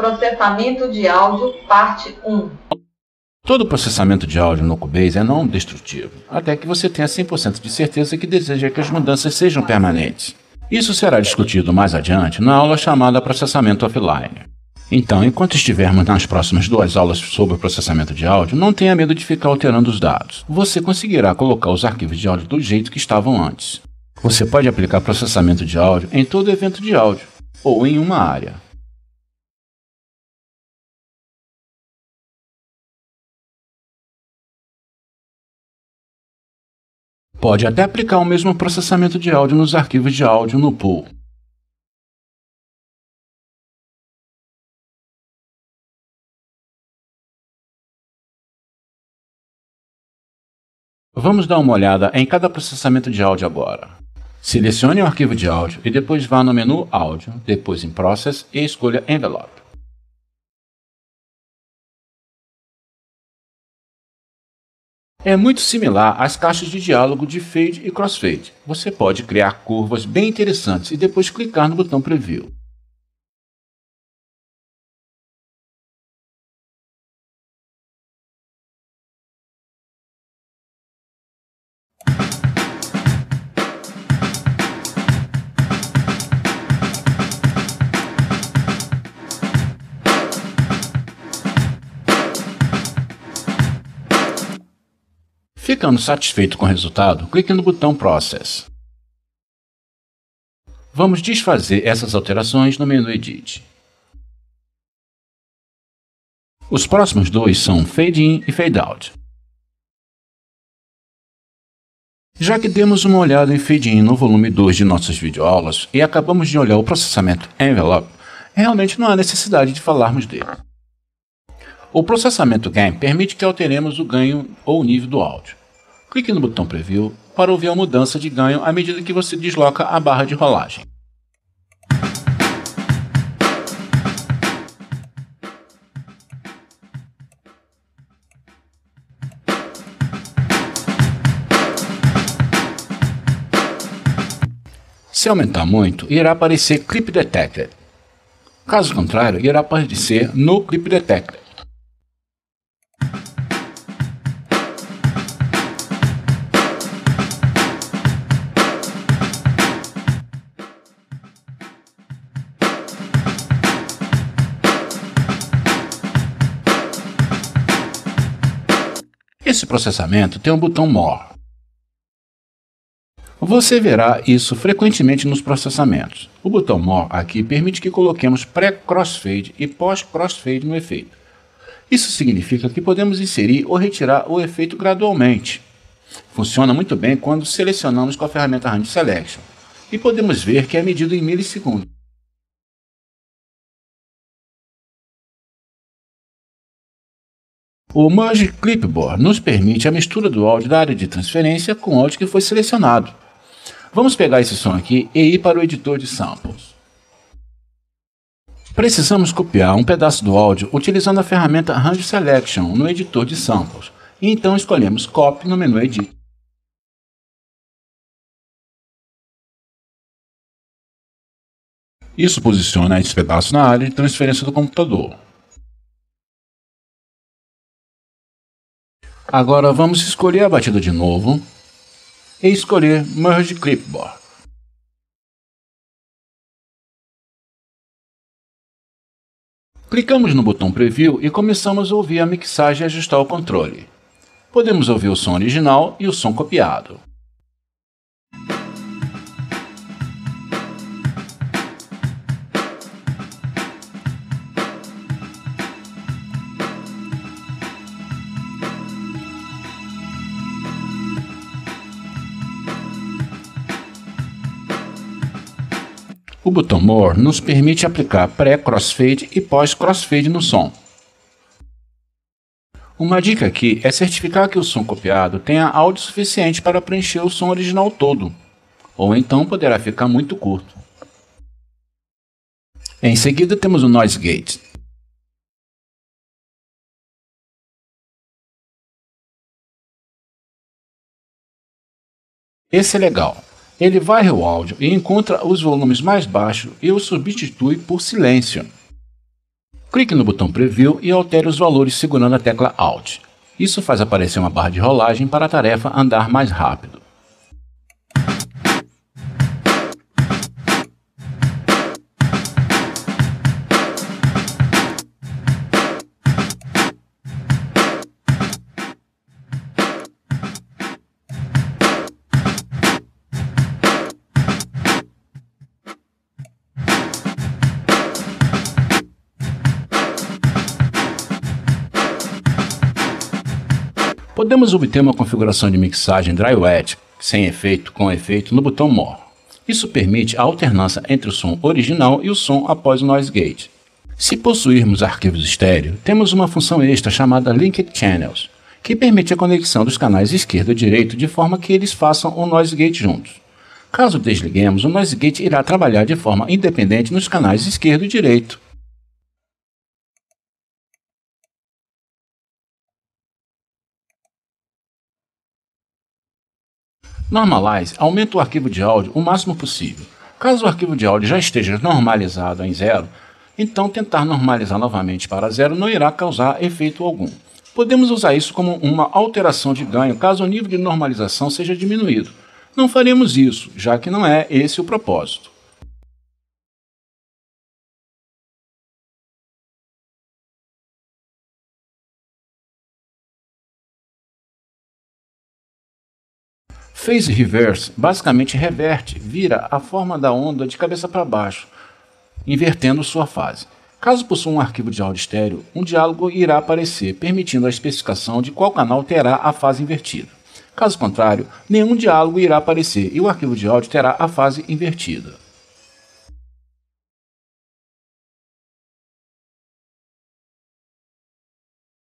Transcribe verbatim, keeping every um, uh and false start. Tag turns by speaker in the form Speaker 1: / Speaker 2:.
Speaker 1: Processamento de áudio, parte um.
Speaker 2: Todo processamento de áudio no Cubase é não destrutivo, até que você tenha cem por cento de certeza que deseja que as mudanças sejam permanentes. Isso será discutido mais adiante na aula chamada Processamento Offline. Então, enquanto estivermos nas próximas duas aulas sobre o processamento de áudio, não tenha medo de ficar alterando os dados. Você conseguirá colocar os arquivos de áudio do jeito que estavam antes. Você pode aplicar processamento de áudio em todo evento de áudio, ou em uma área. Pode até aplicar o mesmo processamento de áudio nos arquivos de áudio no pool. Vamos dar uma olhada em cada processamento de áudio agora. Selecione o arquivo de áudio e depois vá no menu Áudio, depois em Process e escolha Envelope. É muito similar às caixas de diálogo de Fade e Crossfade. Você pode criar curvas bem interessantes e depois clicar no botão Preview. Ficando satisfeito com o resultado, clique no botão Process. Vamos desfazer essas alterações no menu Edit. Os próximos dois são Fade In e Fade Out. Já que demos uma olhada em Fade In no volume dois de nossas videoaulas e acabamos de olhar o processamento Envelope, realmente não há necessidade de falarmos dele. O processamento Gain permite que alteremos o ganho ou o nível do áudio. Clique no botão Preview para ouvir a mudança de ganho à medida que você desloca a barra de rolagem. Se aumentar muito, irá aparecer Clip Detected. Caso contrário, irá aparecer No Clip Detected. Esse processamento tem um botão More. Você verá isso frequentemente nos processamentos. O botão More aqui permite que coloquemos pré-crossfade e pós-crossfade no efeito. Isso significa que podemos inserir ou retirar o efeito gradualmente. Funciona muito bem quando selecionamos com a ferramenta Range Selection. E podemos ver que é medido em milissegundos. O Merge Clipboard nos permite a mistura do áudio da área de transferência com o áudio que foi selecionado. Vamos pegar esse som aqui e ir para o editor de samples. Precisamos copiar um pedaço do áudio utilizando a ferramenta Range Selection no editor de samples. E então escolhemos Copy no menu Edit. Isso posiciona esse pedaço na área de transferência do computador. Agora vamos escolher a batida de novo e escolher Merge Clipboard. Clicamos no botão Preview e começamos a ouvir a mixagem e ajustar o controle. Podemos ouvir o som original e o som copiado. O botão More nos permite aplicar pré-crossfade e pós-crossfade no som. Uma dica aqui é certificar que o som copiado tenha áudio suficiente para preencher o som original todo, ou então poderá ficar muito curto. Em seguida temos o Noise Gate. Esse é legal. Ele varre o áudio e encontra os volumes mais baixos e os substitui por silêncio. Clique no botão Preview e altere os valores segurando a tecla Alt. Isso faz aparecer uma barra de rolagem para a tarefa andar mais rápido. Podemos obter uma configuração de mixagem Dry Wet, sem efeito, com efeito, no botão More. Isso permite a alternância entre o som original e o som após o Noise Gate. Se possuirmos arquivos estéreo, temos uma função extra chamada Linked Channels, que permite a conexão dos canais esquerdo e direito de forma que eles façam o Noise Gate juntos. Caso desliguemos, o Noise Gate irá trabalhar de forma independente nos canais esquerdo e direito. Normalize aumenta o arquivo de áudio o máximo possível. Caso o arquivo de áudio já esteja normalizado em zero, então tentar normalizar novamente para zero não irá causar efeito algum. Podemos usar isso como uma alteração de ganho caso o nível de normalização seja diminuído. Não faremos isso, já que não é esse o propósito. Phase Reverse basicamente reverte, vira a forma da onda de cabeça para baixo, invertendo sua fase. Caso possua um arquivo de áudio estéreo, um diálogo irá aparecer, permitindo a especificação de qual canal terá a fase invertida. Caso contrário, nenhum diálogo irá aparecer e o arquivo de áudio terá a fase invertida.